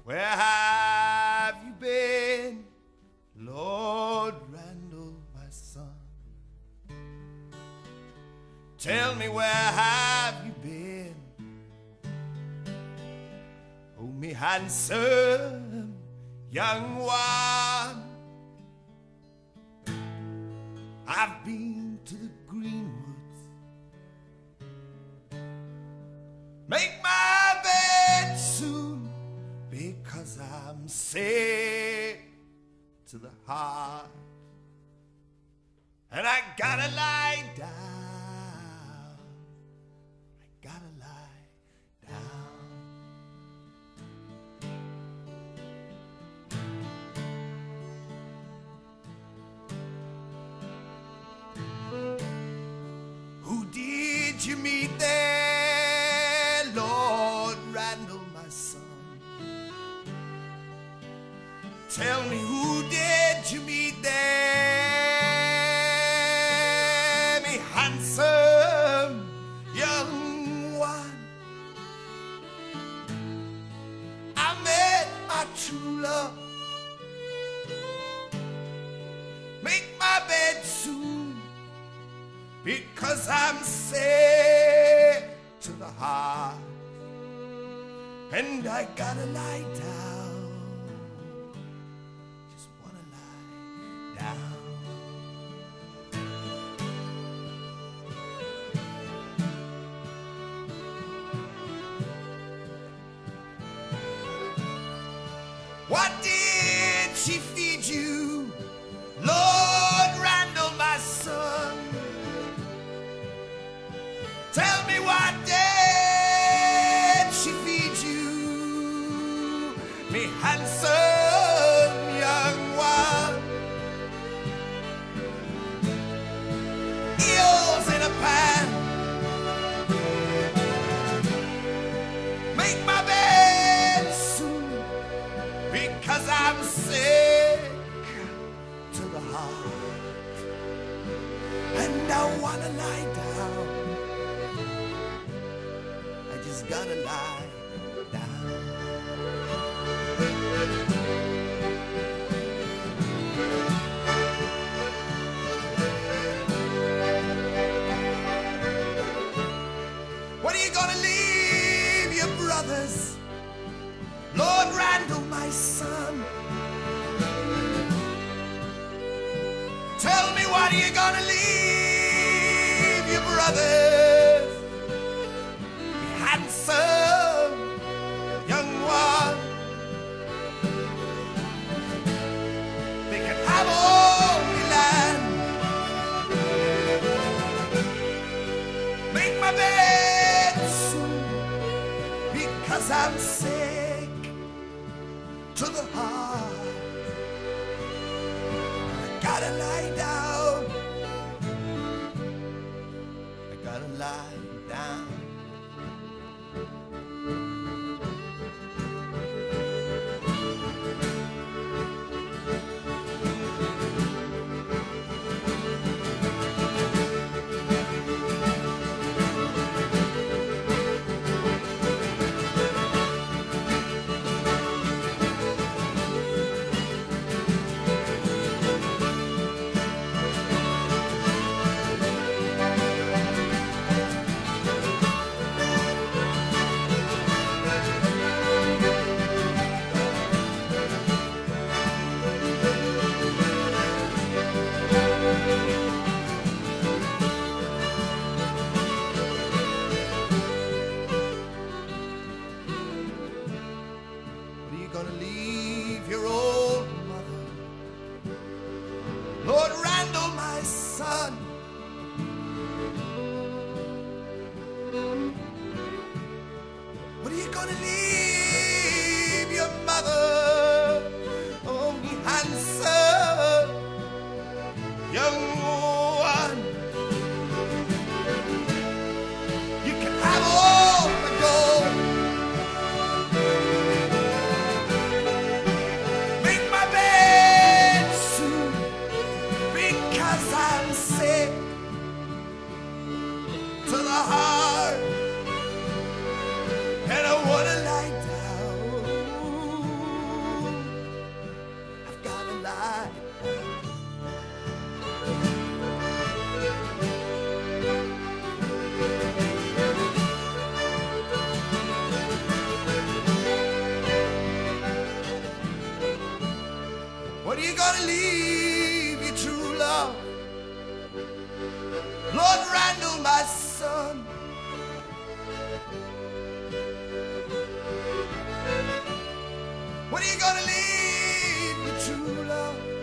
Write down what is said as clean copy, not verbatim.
Where have you been, Lord Randall, my son? Tell me, where have you been? Oh, me handsome young one. I've been to the greenwoods, make my bed soon, because I'm sick to the heart, and I gotta lie down. I gotta lie down. Who did you meet there, Lord Randall, my son? Tell me, who did you meet there, me handsome young one? I met my true love, make my bed soon, because I'm sick to the heart, and I gotta lie down. Just wanna lie down. What did she feed you, Lord Randall, my son? Tell me, what did she feed you, me handsome young one? Eels in a pan, make my bed soon, because I'm sick to the heart, and I wanna lie down. I just gotta lie down. What are you gonna leave your brothers, Lord Randall, my son? Tell me, what are you gonna leave your brothers, you handsome young one? They can have all the land, make my bed soon, because I'm sick to the heart. I gotta lie down. I gotta lie down. Gonna leave your old mother, Lord Randall, my son? What are you gonna leave your mother, oh, me handsome young one? You can have all the gold, When are you gonna leave your true love? Lord Randall, my son. When are you gonna leave your true love?